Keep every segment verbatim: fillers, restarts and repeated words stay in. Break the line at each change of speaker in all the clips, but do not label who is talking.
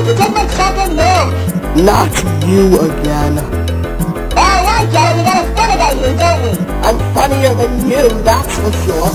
did you take my fucking nose?
Not you again.
Oh, I get it. We got a fun about you, don't we?
I'm funnier than you, that's for sure.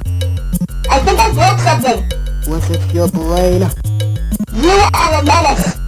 I think I broke something.
Was it your brain?
You are a menace.